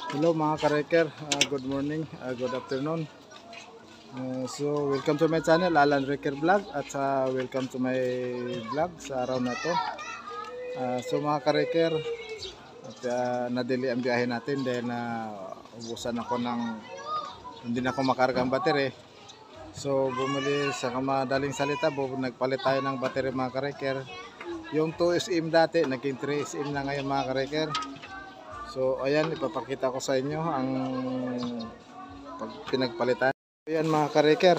Hello mga ka-wrecker, good morning, good afternoon. So welcome to my channel, Alan Wrecker Vlog, at welcome to my vlog sa araw na to. So mga ka-wrecker, at nadili ang biyahe natin dahil na ubusan ako hindi na ako makarga ang battery. So bumili sa madaling salita, nagpalit tayo ng battery mga ka-wrecker. Yung 2SM dati, naging 3SM na ngayon mga ka-wrecker. So ayan, ipapakita ko sa inyo ang pinagpalitan. Ayan mga ka-wrecker,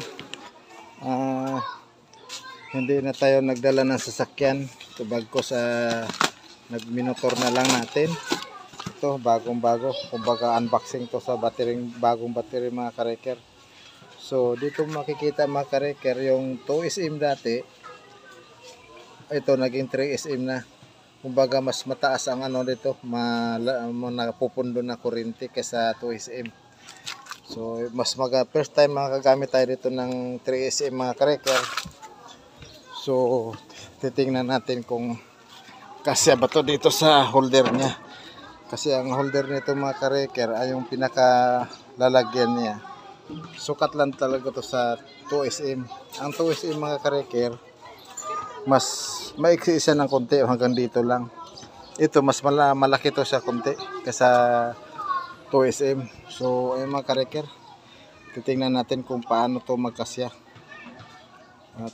hindi na tayo nagdala ng sasakyan. Ito bagko sa nagminotor na lang natin. Ito bagong bago, kumbaga unboxing to sa bagong battery mga ka-wrecker. So dito makikita mga ka-wrecker yung 2SM dati, ito naging 3SM na. Kumbaga mas mataas ang ano dito, napupundo na kuryente kaysa 2SM. So mas first time makagamit tayo dito ng 3SM mga ka-wrecker. So titingnan natin kung kasya ba to dito sa holder niya. Kasi ang holder nito mga ka-wrecker ay yung pinaka lalagyan niya. Sukat lang talaga to sa 2SM. Ang 2SM mga ka-wrecker, mas maiksi siya ng konti hanggang dito lang. Ito mas malaki to siya konti kaysa 2SM. So ayun mga ka-wrecker, titingnan natin kung paano to magkasya. At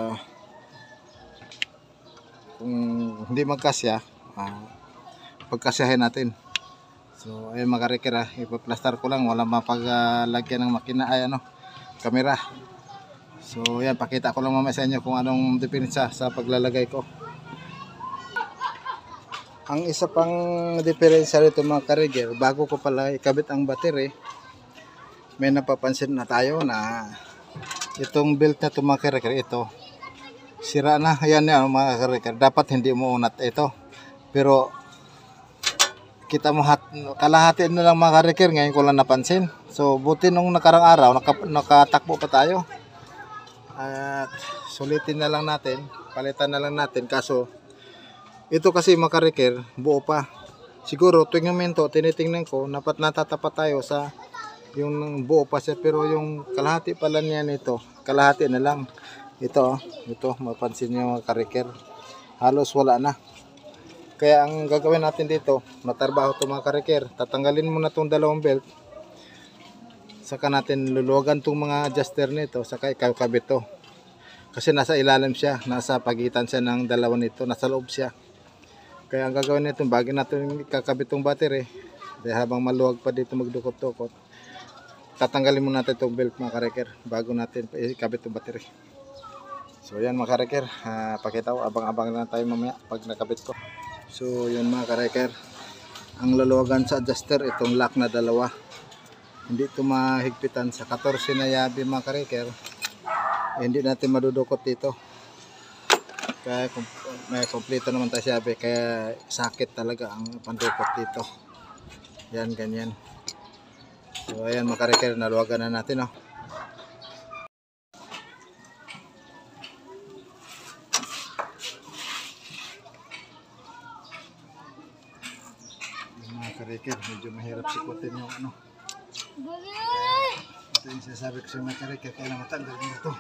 kung hindi magkasya, pagkasyahin natin. So ayun mga ka-wrecker, ipaplastar ko lang, wala mapaglagyan ng makina ay kamera. So yan, pakita ko lang mamaya sa inyo kung anong diferensya sa paglalagay ko. Ang isa pang diferensya rito mga ka-wrecker, bago ko pala ikabit ang battery, may napapansin na tayo na itong belt na ito mga ka-wrecker, ito sira na. Ayan yan mga ka-wrecker, dapat hindi umuunat ito. Pero kita mo kalahati na lang mga ka-wrecker, ngayon ko lang napansin. So buti nung nakarang araw nakatakbo pa tayo. At sulitin na lang natin, palitan na lang natin. Kaso ito kasi mga ka-wrecker, buo pa. Siguro tuwing momento tinitingnan ko, natatapat tayo sa yung buo pa siya, pero yung kalahati pala niya nito, kalahati na lang. Ito mapansin niyo mga ka-wrecker, halos wala na. Kaya ang gagawin natin dito, matarbaho to mga ka-wrecker, tatanggalin muna tong dalawang belt, saka natin luluwagan tong mga adjuster nito, saka ikakabit to. Kasi nasa ilalim siya, nasa pagitan siya ng dalawa nito, nasa loob siya. Kaya ang gagawin nito, bago natin ikakabit tong battery, dahil habang maluwag pa dito magdukot-dukot, tatanggalin muna natin itong belt mga ka-wrecker bago natin ikabit tong battery. So yan mga ka-wrecker, pakita ko, abang-abang na tayo mamaya pag nakabit ko. So yun mga ka-wrecker, ang luluwagan sa adjuster, itong lock na dalawa. Hindi ito mahigpitan sa 14 na yabi mga ka-wrecker, hindi natin madudukot dito. Kaya may kompleto naman tayo yabi, kaya sakit talaga ang pandukot dito. Yan, ganyan. So ayan mga ka-wrecker, naluwagan na natin mga ka-wrecker, medyo mahirap sikutin yung ito yung sasabi ko sa mga ka-wrecker, kaya matanggal mo ito.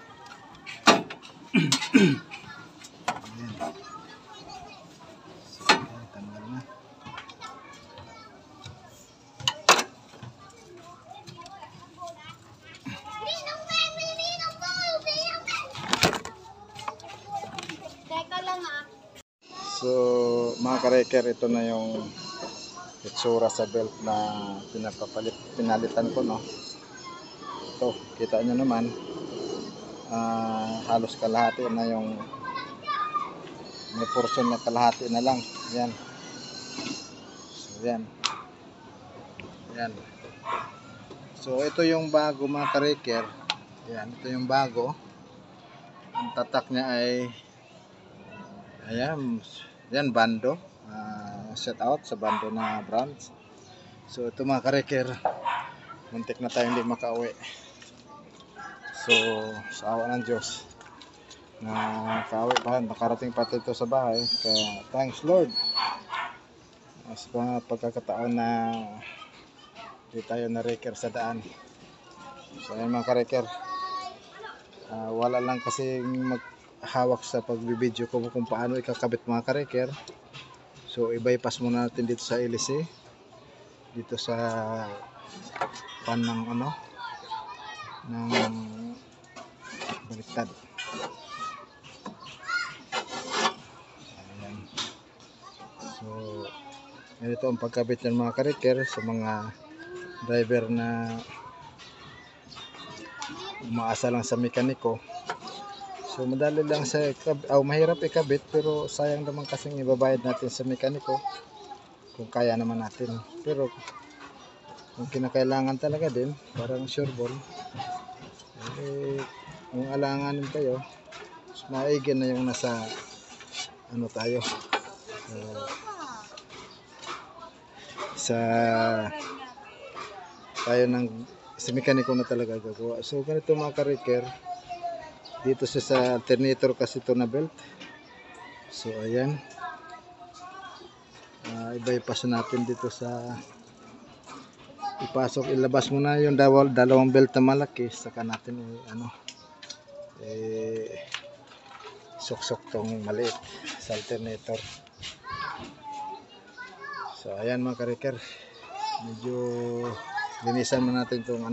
Ayan. So, ayan, tanggal na. So mga ka-wrecker, ito na yung itsura sa belt na pinalitan ko Ito, kita nyo naman, halos kalahati na yung, may portion na kalahati na lang. Yan. So yan. Yan. So ito yung bago mga ka-wrecker. Yan, ito yung bago. Ang tatak niya ay ayan, yan, bando. Set out sa bando na branch. So ito mga ka-wrecker, muntik na tayo hindi makauwi. So sa awa ng Diyos, nakauwi pa, nakarating pa ito sa bahay. Kaya thanks Lord, mas pagkakataon na Di tayo na wrecker sa daan. So ayan mga ka-wrecker. Wala lang kasi maghawak sa pagbibideo ko kung paano ikakabit mga ka-wrecker. So i-bypass muna natin dito sa LC. Dito sa pan ng ng baliktad. Ayan. So ito ang pagkabit ng mga ka-wrecker sa mga driver na umaasa lang sa mekaniko. So madali lang sa mahirap ikabit, pero sayang naman kasing ibabayad natin sa mekaniko kung kaya naman natin. Pero kung kinakailangan talaga din, parang sure ball, kung alanganin kayo, maigin na yung nasa tayo sa tayo ng sa mekaniko na talaga gagawa. So ganito mga ka-wrecker, dito siya sa alternator kasi ito na belt. So ayan, i-bypass natin dito sa ipasok, ilabas muna yung dalawang belt na malaki, saka natin suksok tong maliit sa alternator. So ayan mga ka-wrecker, medyo linisan mo natin itong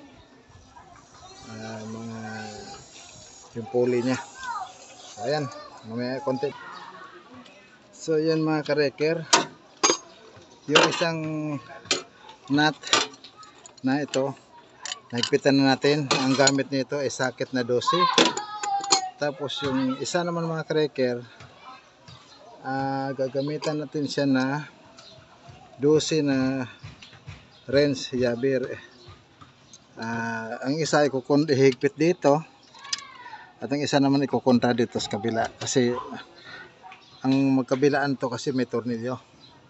mga yung pulley nya. So ayan, mamaya konti. So ayan mga ka-wrecker, yung isang nut na ito, nagpitan na natin. Ang gamit nito ay socket na 12. Tapos yung isa naman mga ka-wrecker, gagamitan natin siya na 12 na wrench jabber. Ang isa ay ihigpit dito at ang isa naman ikukontra dito sa kabila, kasi ang magkabilaan to kasi may tornilyo.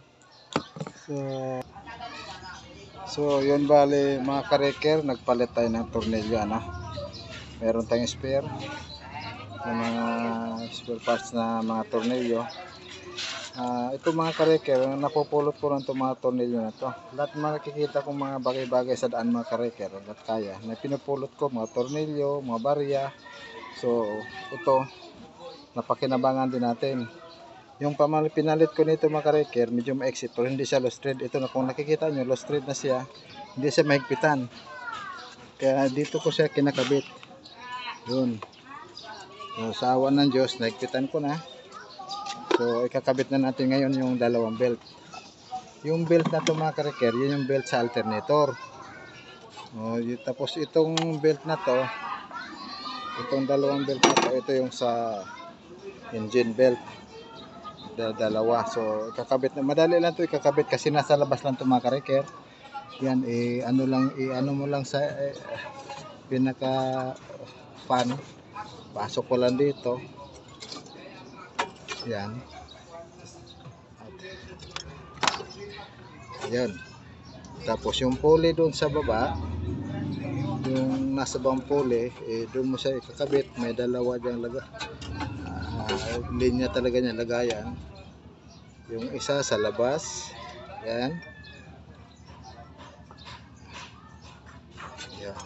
So yun, bali mga ka-wrecker, nagpalit tayo ng tornilyo. Meron tayong spare na mga spare parts na mga tornilyo. Ito mga ka-wrecker, napupulot ko lang itong mga tornilyo na to. Lahat makikita kong mga bagay-bagay sa daan mga ka-wrecker, lahat kaya na pinupulot ko, mga tornilyo, mga barya. So ito, napakinabangan din natin. Yung pinalit ko nito mga ka-wrecker, medyo ma-exit, pero hindi siya low thread. Ito na, kung nakikita nyo, low thread na siya, hindi siya mahigpitan. Kaya dito ko siya kinakabit. Yun. So sa awa ng Diyos, nahigpitan ko na. So ikakabit na natin ngayon yung dalawang belt. Yung belt na ito mga ka-wrecker, yun yung belt sa alternator. Tapos itong belt na to, itong dalawang belt na to, ito yung sa engine belt. Dalawa. So ikakabit na, madali lang to ikakabit kasi nasa labas lang to mga ka-wrecker. Yan, ano mo lang sa pinaka fan, pasok ko lang dito. Yan. Ayan. Tapos yung pulley doon sa baba, yung nasa bang pulley, doon mo siya ikakabit. May dalawa diyang linya talaga niya lagayan. Yung isa sa labas. Yan. Yan.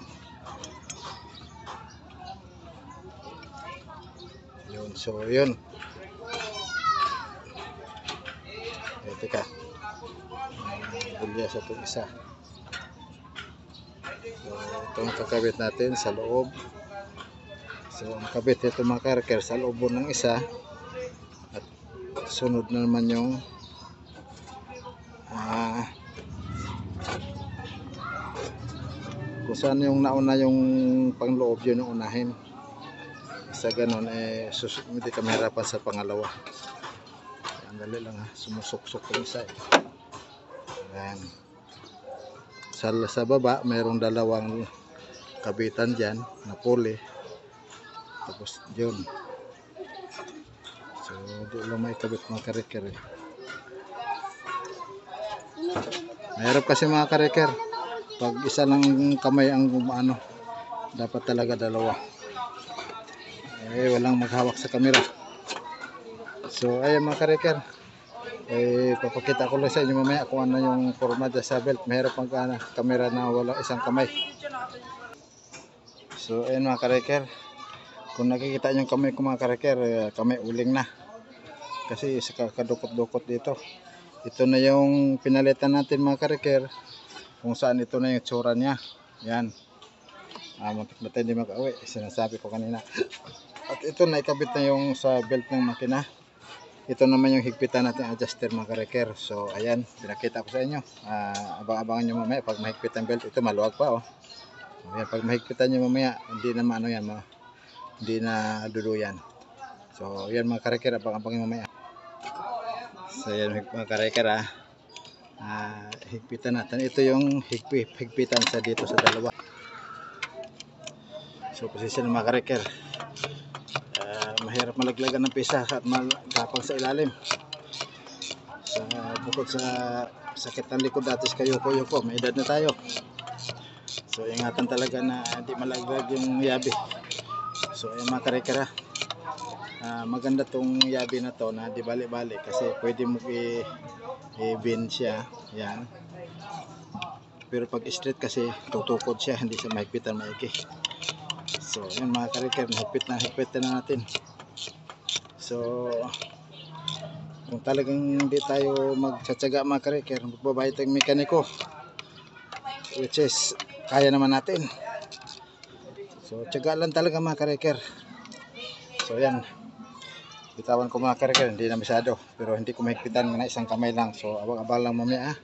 Yun. So yun. Teka, bulya sa itong isa. So itong kakabit natin sa loob. So ang kabit nito mga ka-wrecker sa loob ng isa, at sunod na naman yung kung saan yung nauna yung pangloob, yun yung unahin. Sa ganun hindi ka mahirapan sa pangalawa. Dali lang sumusuksok ko isa. Ayan. Sa baba mayroong dalawang kabitan dyan na pulley. Tapos yun. So di lang may kabit mga ka-wrecker. Mahirap kasi mga ka-wrecker, pag isa lang kamay ang dapat talaga dalawa. Walang maghawak sa camera. So ayan mga ka-wrecker, Papakita ko lang sa inyo mamaya kung ano yung forma dyan sa belt. Mahirap mag camera na wala isang kamay. So ayun mga kareker, kung nakikita nyo yung kamay ko mga kareker, kamay uling na kasi sa kadukot-dukot dito. Ito na yung pinalitan natin mga kareker, kung saan ito na yung tsura nya. Yan, muntik na tayo hindi mag-awi, sinasabi ko kanina. At ito na ikabit na yung sa belt ng makina. Ito naman yung higpitan natin adjuster mga kareker. So ayan, pinakita ko sa inyo. Abang-abangan nyo mamaya pag mahigpit ang belt. Ito maluwag pa oh. Ayan, pag mahigpitan nyo mamaya, hindi na maano yan, hindi na duluyan. So yan mga kareker, abang-abangan nyo mamaya. So yan mga kareker higpitan natin. Ito yung higpitan sa dito sa dalawa. So posisyon mga kareker, mahirap malaglagan ng pisa at magapang sa ilalim. Bukod sa sakit ng likod atis kayo ko, may edad na tayo. So ingatan talaga na hindi malaglag yung yabi. So ayun mga kareker maganda tong yabi na to na di bali-bali kasi pwede mo i-bend siya. Yan. Pero pag straight kasi tutukod siya, hindi siya mahigpitan maigi. So ayun mga kareker, higpit na natin. So kung talagang hindi tayo magtsatsaga mga kareker, magbabayad tayong mekaniko, which is kaya naman natin. So tsaga lang talaga mga kareker. So yan, bitawan ko mga kareker, hindi na masyado, pero hindi ko mahigpitan na isang kamay lang. So abang-abang lang mamaya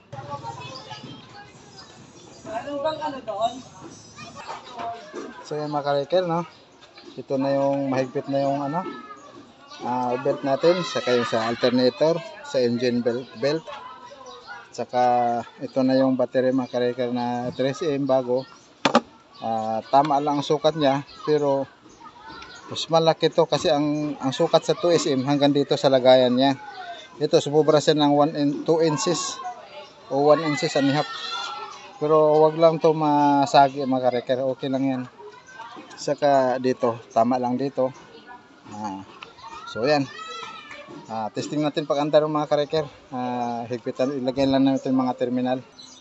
So yan mga kareker, no? Ito na yung mahigpit na yung belt natin, saka yung sa alternator, sa engine belt. Saka ito na yung battery mga kareker na 3M bago. Tama lang ang sukat niya, pero mas malaki to kasi ang sukat sa 2SM hanggang dito sa lagayan niya. Ito sumubra siya ng 2 inches o 1 inches and a half. Pero wag lang to masagi mga kareker, okay lang yan. Saka dito, tama lang dito. So yan, testing natin pag andar mga kareker. Higpitan, ilagay lang natin mga terminal.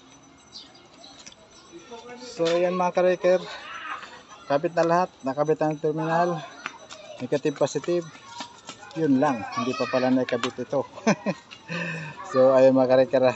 So yan mga kareker, kabit na lahat, nakabit ang terminal, negative positive. Yun lang, hindi pa pala nakabit ito. So ayun mga kareker.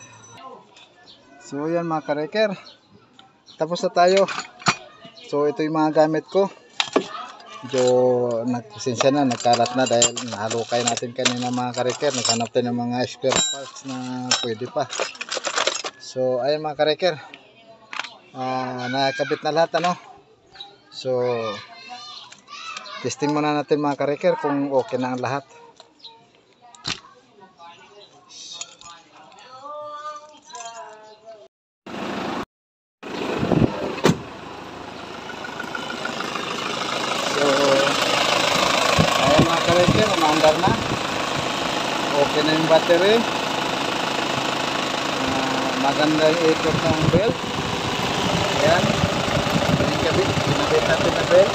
So yan mga kareker, tapos na tayo. So ito yung mga gamit ko. Medyo nagpasensya na, nagkalat na dahil nahalukay natin kanina mga kareker. Naghanap tayo ng mga spare parts na pwede pa. So ayun mga kareker, nakakabit na lahat So testing muna natin mga kareker kung okay na ang lahat. Umaandar na, okay na yung battery, maganda yung ikot ng belt. Ayan, pinabit natin na belt.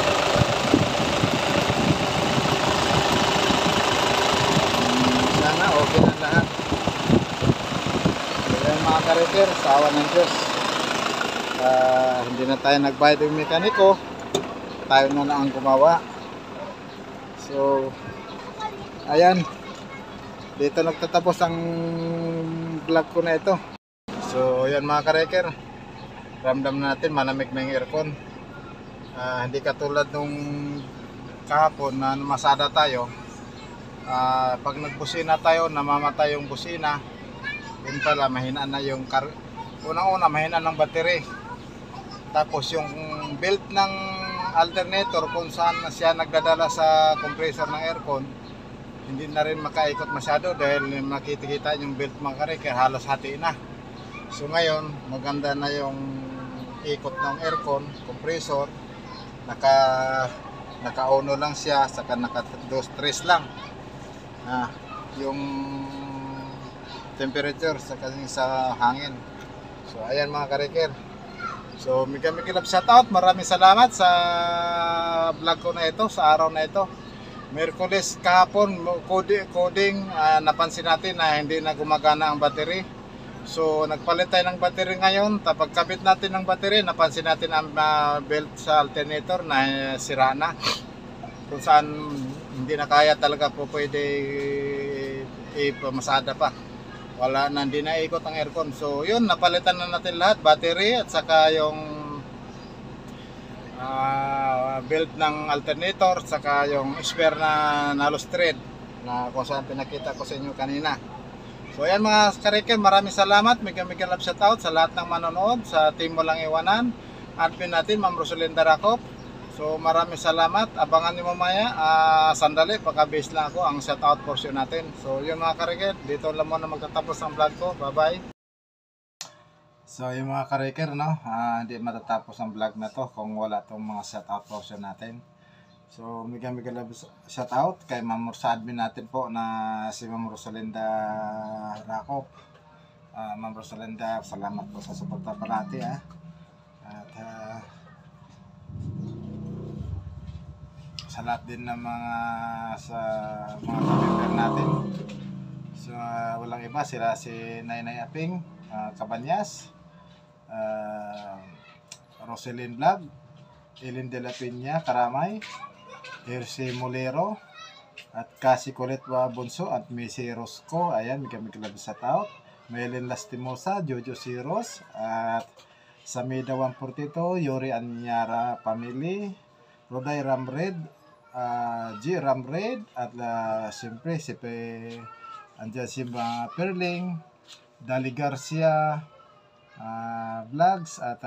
Sana okay na lahat. Ayan mga kareker, sa awa ng Diyos, hindi na tayo nagbayad yung mekaniko, tayo na ang gumawa. So ayan, dito nagtatapos ang vlog ko na ito. So ayan mga kareker, ramdam natin malamig na yung aircon. Hindi katulad nung kahapon na masada tayo. Pag nagbusina tayo, namamatay yung busina. Yun pala, mahina na yung unang-una mahina ng battery. Tapos yung belt ng alternator kung saan siya nagdadala sa compressor ng aircon, hindi na rin makaikot masyado dahil makikita yung belt mga kareker, halos hati na. So ngayon maganda na yung ikot ng aircon, compressor, naka-ono lang siya, saka naka-2-3 lang yung temperature saka sa hangin. So ayan mga kareker. So mega love shoutout, maraming salamat sa vlog ko na ito, sa araw na ito. Merkulis kahapon, coding, napansin natin na hindi na gumagana ang battery. So nagpalit tayo ng battery ngayon. Tapos kabit natin ng battery, napansin natin ang belt sa alternator na sira na. Kung saan hindi na kaya talaga po pwede ipamasada pa. Wala na, hindi na ikot ang aircon. So yun, napalitan na natin lahat, battery at saka yung belt ng alternator, saka yung spare na nalos thread na kung saan pinakita ko sa inyo kanina. So ayan mga kariker, maraming salamat, mega love shoutout sa lahat ng manonood sa Team Walang Iwanan. Admin natin Ma'am Rosalinda Racop. So maraming salamat, abangan niyo mamaya, sandali, pagka-base lang ako ang shoutout portion natin. So yun mga kariker, dito lang muna magtatapos ang vlog ko. Bye bye. So yung mga kariker, no, hindi matatapos ang vlog na to kung wala tong mga shoutout portion natin. So mega love shoutout kay Ma'am sa admin natin po na si Ma'am Rosalinda Racop. Ma'am Rosalinda, salamat po sa suporta parati At sa lahat din ng mga member natin. So walang iba, sila si Nainay Aping Cabanyas, Roselyn Vlog, Elin de la Peña Karamay, Herse Molero, at Kasi Coletwa Bonso at Missy Rosco. Ayan, may love shoutout. Melin Lastimosa, Jojo Siros, at Samida 142, Yuri Anyara Family, Roday Ramred, G Ramred, at siyempre si andyan si Perling, Dali Garcia Vlogs, at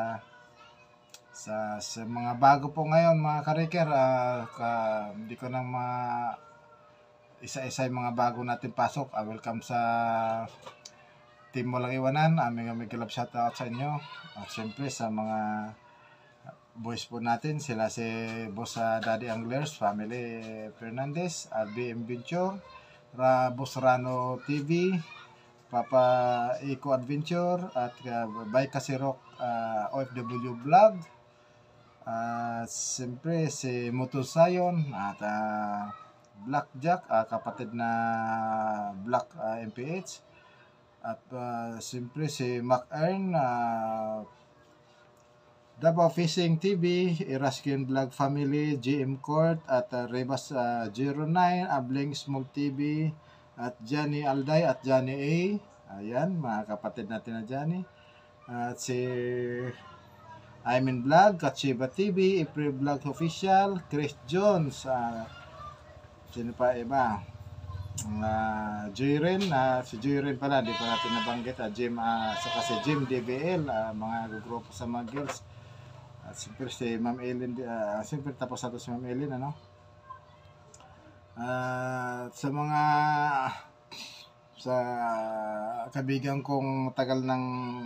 sa mga bago po ngayon mga kariker, hindi ko nang isa-isa yung mga bago natin pasok. Welcome sa Team Walang Iwanan. Aming love shoutout sa inyo. At siyempre sa mga boys po natin, sila si Boss Daddy Anglers, Family Fernandez, RBM Venture, Boss Rano TV, Papa Eco Adventure, at by Kasirok OFW Vlog, siyempre si Motosayon, at Blackjack, kapatid na Black MPH, at siyempre si Mac Earn, Davao Fishing TV, Eraskin Vlog Family, GM Court, at Rebas 09, Abling Small TV, at Johnny Alday at Johnny A. Ayan, mga kapatid natin na Johnny. At si Imin Vlog, Kachiba TV, April Vlog Official, Chris Jones, sino pa iba? Joyren, si Joyren pala, di pa natin nabanggit, Jim, saka si Jim DBL, mga grupo sa mga girls. At siyempre si Ma'am Ellen, siyempre tapos na to si Ma'am Ellen, ano? Sa mga kabigan kong tagal ng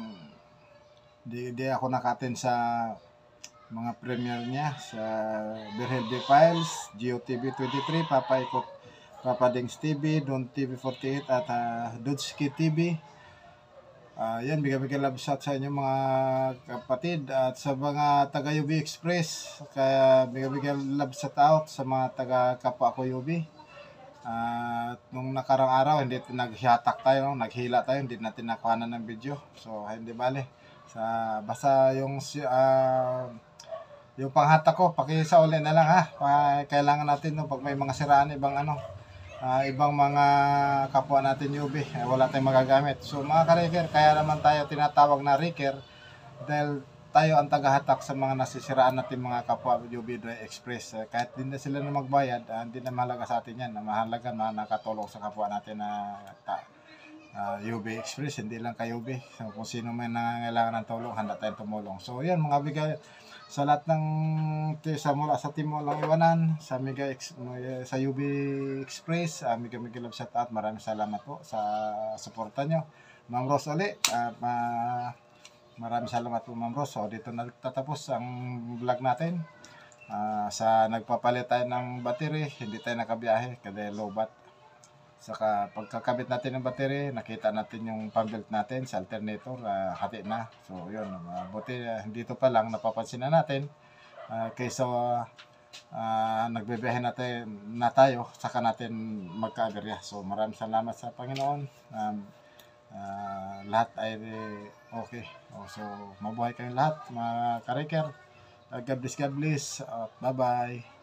di ako nakaten sa mga premiere niya sa Berhelby Files, GeoTV 23, Papa Ikot, Papa Dings TV, Don TV 48, at Dodski TV. Yan, bigyan love shot sa inyo mga kapatid, at sa mga taga UB Express, kaya bigyan love shot out sa mga taga kapwa ko UB. Nung nakarang araw, hindi naghihatak tayo, naghila tayo, hindi natin nakuhanan ng video. So hindi bale, basta yung panghatak ko, pakisauli na lang ha. Kailangan natin pag may mga siraan, ibang mga kapwa natin UB, wala tayong magagamit. So mga ka-reker, kaya naman tayo tinatawag na reker, dahil tayo ang tagahatak sa mga nasisiraan natin mga kapwa UB Express. Kahit hindi na sila na magbayad, hindi na mahalaga sa atin yan. Mahalaga na nakatulong sa kapwa natin na UB Express, hindi lang kay UB. So kung sino may nangangailangan ng tulong, handa tayong tumulong. So yan mga bigay sa lahat ng mula sa Team Walang Iwanan, sa sa UB Express, mega love shout out. Maraming salamat po sa suporta nyo. Ma'am Rose ulit, maraming salamat po Ma'am Rose. So dito nagtatapos ang vlog natin. Sa nagpapalit tayo ng battery, hindi tayo nakabiyahe kasi low-bat. Saka pagkakabit natin ng battery, nakita natin yung pambelt natin sa alternator, hati na. So yun, buti dito pa lang napapansin na natin, kaysa nagbibiyahe na tayo, saka natin magkaaberya. So maraming salamat sa Panginoon. Lahat ay okay. So mabuhay kayong lahat mga ka-Raker. God bless, God bless. Bye bye.